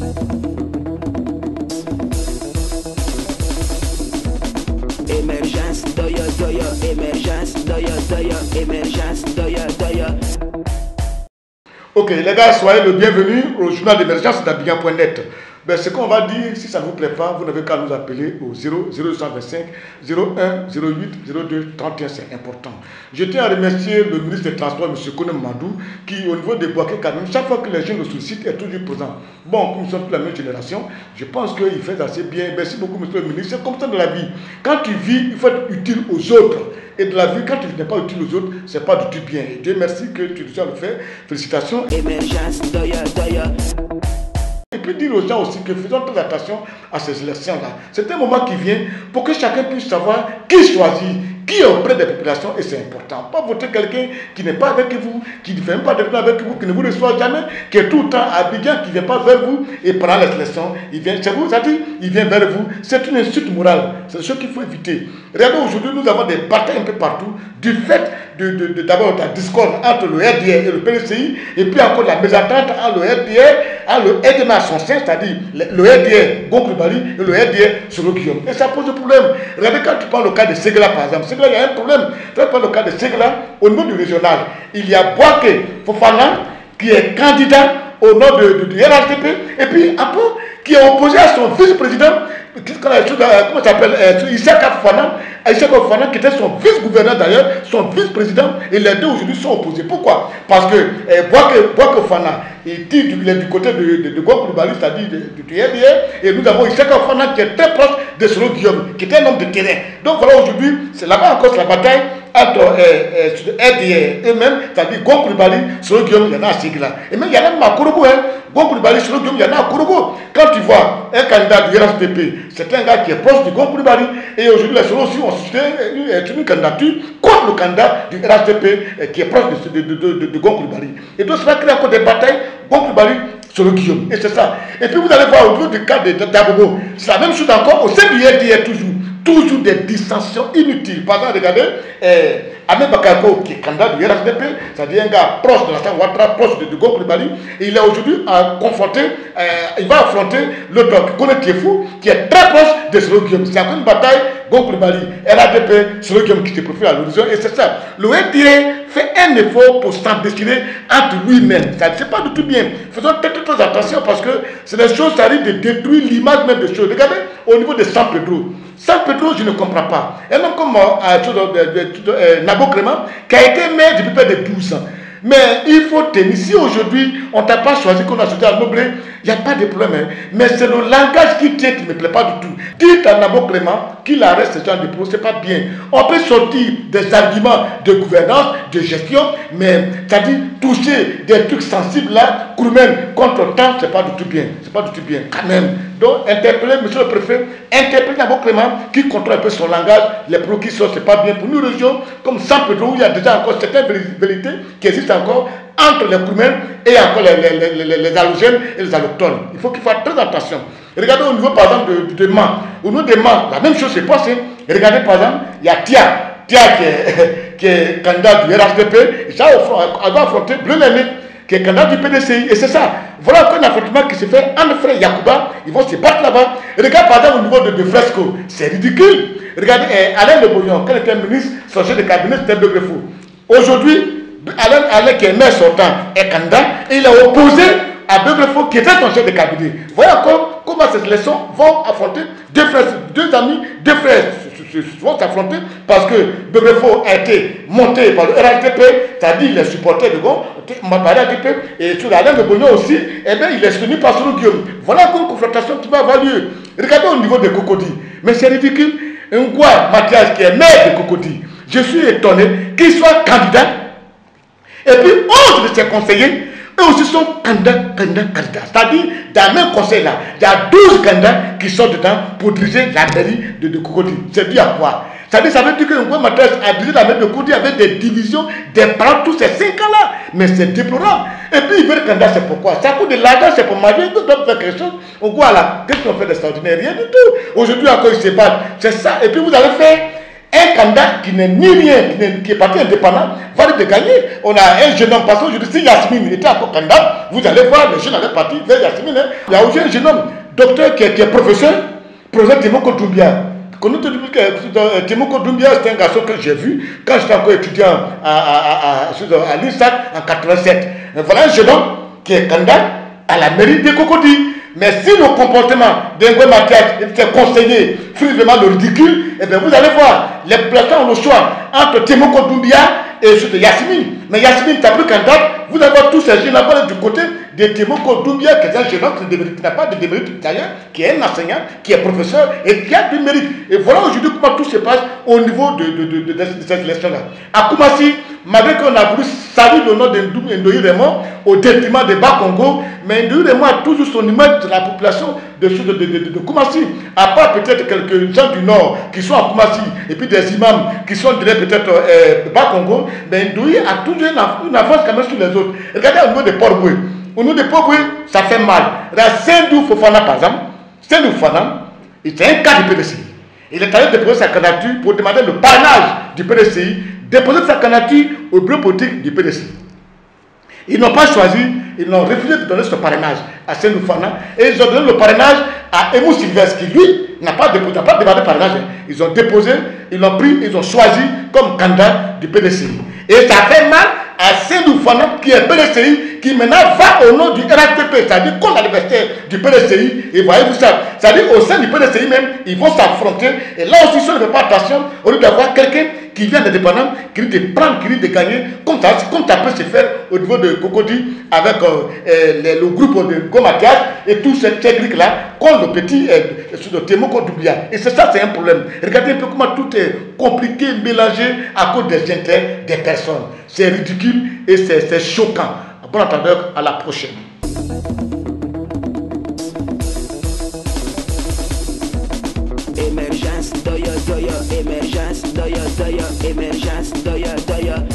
Émergence, doya, doya, émergence, doya, doya, émergence, doya, doya. Ok, les gars, soyez le bienvenu au journal d'émergence d'Abidjan.net. Ben, ce qu'on va dire, si ça ne vous plaît pas, vous n'avez qu'à nous appeler au 0225 01 08 02 31, c'est important. Je tiens à remercier le ministre des Transports, M. Kone Madou, qui au niveau des Boaké, quand même, chaque fois que les jeunes le sollicitent, est toujours présent. Bon, comme nous sommes tous la même génération, je pense qu'il fait assez bien. Merci beaucoup, M. le ministre. C'est comme ça de la vie. Quand tu vis, il faut être utile aux autres. Et de la vie, quand tu n'es pas utile aux autres, c'est pas du tout bien. Et Dieu merci que tu le le faire. Félicitations. Émergence, doya, doya. Et puis dire aux gens aussi que faisons très attention à ces élections-là. C'est un moment qui vient pour que chacun puisse savoir qui choisit, qui est auprès des populations, et c'est important. Pas voter quelqu'un qui n'est pas avec vous, qui ne fait même pas de avec vous, qui ne vous reçoit jamais, qui est tout le temps à Abidjan, qui ne vient pas vers vous, et pendant les élections, il vient chez vous, ça dit, il vient vers vous. C'est une insulte morale. C'est ce qu'il faut éviter. Regardez, aujourd'hui, nous avons des batailles un peu partout, du fait d'abord de la discorde entre le RDR et le PDCI, et puis encore la mésentente entre le RDR, le RDR son sein, c'est-à-dire le RDR Gonkourbali et le RDR Solo Guillaume. Et ça pose des problèmes. Regardez quand tu parles le cas de Ségla, par exemple. Ségla, il y a un problème. Quand tu parles le cas de Ségla, au niveau du régional, il y a Boaké Fofana qui est candidat au nom du RHDP, et puis après, qui est opposé à son vice-président, comment ça s'appelle, Isaka Fofana, qui était son vice-gouverneur d'ailleurs, son vice-président, et les deux aujourd'hui sont opposés. Pourquoi? Parce que Boaké Fofana, il est du côté de Gonkourbali, c'est-à-dire du RDR, et nous avons Isaka Fofana qui est très proche de Solo Guillaume, qui est un homme de terrain. Donc voilà, aujourd'hui, c'est là-bas encore la bataille entre RDR eux-mêmes, c'est-à-dire Gonkourbali, Solo Guillaume, il y en a à Ségla. Et même il y en a même à Kourougou, hein. Gonkourbali, Solo Guillaume, il y en a à Kourougou. Quand tu vois un candidat du RHDP, c'est un gars qui est proche de Gonkourbali, et aujourd'hui les Solo aussi ont suscité une candidature contre le candidat du RHDP qui est proche de Gonkourbali. Et donc cela crée encore des batailles, Gonkourbali, Solo Guillaume. Et c'est ça. Et puis vous allez voir au niveau du cas d'Abobo, c'est la même chose encore, au sein du RDR toujours des dissensions inutiles. Par exemple, regardez, Ahmed Bakako, qui est candidat du RHDP, c'est-à-dire un gars proche de la Ouattara, proche de Gonkourbali, et il est aujourd'hui confronté, il va affronter le doc Kone Tiefou, qui est très proche de Solo Guillaume. C'est encore une bataille, Gonkourbali, RHDP, Solo Guillaume qui se profile à l'horizon, et c'est ça. Le RDR fait un effort pour s'en destiner entre lui-même. Ça c'est pas du tout bien. Faisons très attention parce que c'est des choses, ça arrive de détruire l'image même des choses. Regardez au niveau de San Pedro. San Pedro, je ne comprends pas. Un homme comme Nabo Clément, qui a été maire depuis près de 12 ans. Mais il faut tenir. Si aujourd'hui, on ne t'a pas choisi qu'on a choisi à Noblé, il n'y a pas de problème. Hein. Mais c'est le langage qui tient qui ne me plaît pas du tout. Dites à Nabo Clément qu'il arrête ce genre de propos, ce n'est pas bien. On peut sortir des arguments de gouvernance, de gestion, mais c'est-à-dire toucher des trucs sensibles là, Kouroumen contre le temps, ce n'est pas du tout bien. C'est pas du tout bien, quand même. Donc, interpeller, monsieur le préfet, interpeller Nabo Clément qui contrôle un peu son langage, les propos qui sortent, ce n'est pas bien pour nous, régions comme San Pedro, où il y a déjà encore certaines vérités qui existent encore entre les Kouroumen et encore les allogènes et les allochtones. Il faut qu'il fasse très attention. Regardez au niveau par exemple de Mans. Au niveau de Mans, la même chose s'est passée. Regardez par exemple, il y a Tia qui est candidat du RHDP, et ça elle va affronter Bleu Léné, qui est candidat du PDCI. Et c'est ça. Voilà encore un affrontement qui se fait entre frères Yacouba. Ils vont se battre là-bas. Regarde par exemple au niveau de Fresco. C'est ridicule. Regardez Alain Le Boyon, quand il était ministre, son chef de cabinet, c'était De Greffo. Aujourd'hui, Alain qui est maire sortant est candidat et il est opposé à De Greffo qui était son chef de cabinet. Voilà encore comment ces élections vont affronter deux frères, deux amis, deux frères vont s'affronter parce que De Greffo a été monté par le RHDP, c'est-à-dire les supporters de Gon, par le RHDP, et sur Alain de Bognon aussi, eh bien, il est soutenu par Solo Guillaume. Voilà encore une confrontation qui va avoir lieu. Regardez au niveau de Cocody. Mais c'est ridicule. Ngwa Mathias qui est maire de Cocody, je suis étonné qu'il soit candidat. Et puis 11 de ses conseillers, eux aussi sont candidats. C'est-à-dire, dans le même conseil là, il y a 12 candidats qui sont dedans pour diriger la mairie de Cocody. C'est dit à quoi? Ça veut dire que Ngwa Mathias a dirigé la mairie de Cocody avec des divisions, des parents, tous ces 5 ans là. Mais c'est déplorable. Et puis il veut le candidat, c'est pourquoi? Ça coûte de l'argent, c'est pour manger, ils doivent faire quelque chose. On voit là, qu'est-ce qu'on fait d'extraordinaire? Rien du tout. Aujourd'hui encore, ils se battent. C'est ça. Et puis vous allez faire Un candidat qui n'est ni rien, qui est parti indépendant, va de gagner. On a un jeune homme, parce que je dis, si Yasmine était encore candidat, vous allez voir, les jeunes allaient partir vers Yasmine. Hein. Il y a aussi un jeune homme, docteur qui est professeur Temoko Doumbia. Temoko Doumbia, c'est un garçon que j'ai vu quand j'étais encore étudiant à l'INSAC en 87. Voilà un jeune homme qui est candidat à la mairie de Cocody. Mais si le comportement d'Engwe Mathias était conseillé, fait vraiment le ridicule, eh bien vous allez voir, les placements ont le choix entre Temoko Doumbia et Yasmine. Mais Yasmine n'a plus candidat, vous allez voir tous ces jeunes là du côté de Temoko Doumbia, qui est un jeune homme qui n'a pas de démérite d'ailleurs, qui est un enseignant, qui est professeur et qui a du mérite. Et voilà aujourd'hui comment tout se passe au niveau de cette élection-là. À Koumassi, malgré qu'on a voulu saluer le nom d'Ndoye Raymond au détriment de Bas-Congo, mais Ndoye Raymond a toujours son image de la population de Koumassi. À part peut-être quelques gens du Nord qui sont à Koumassi et puis des imams qui sont peut-être Bas-Congo, mais Ndoye a toujours une avance quand même sur les autres. Regardez au niveau des Port-Boué. Au niveau des Port-Boué, ça fait mal. Sendou Fofana, par exemple, Sendou Fofana, il était un cas du PDCI. Il est allé déposer sa candidature pour demander le parrainage du PDCI, déposer sa candidature au bureau politique du PDCI. Ils n'ont pas choisi, ils ont refusé de donner ce parrainage à Sendou Fofana et ils ont donné le parrainage à Emou Sylvestre qui, lui, n'a pas demandé de parrainage. Ils ont déposé, ils l'ont pris, ils ont choisi comme candidat du PDCI. Et ça fait mal à Sendou Fofana qui est PDCI, qui maintenant va au nom du RHDP, c'est-à-dire contre l'adversaire du PDCI. Et voyez-vous ça, c'est-à-dire au sein du PDCI même, ils vont s'affronter. Et là aussi, si on ne fait pas attention, au lieu d'avoir quelqu'un qui vient d'indépendant, qui risque de prendre, qui risque de gagner, comme ça peut se faire au niveau de Cocody avec le groupe de Gomatias et tous ces techniques-là, contre le petit sur le Temoko Doumbia. Et c'est ça, c'est un problème. Regardez un peu comment tout est compliqué, mélangé à cause des intérêts des personnes. C'est ridicule et c'est choquant. Bon entendeur, à la prochaine. Émergence, doya, doya, émergence, doya, doya, émergence, doya, doya.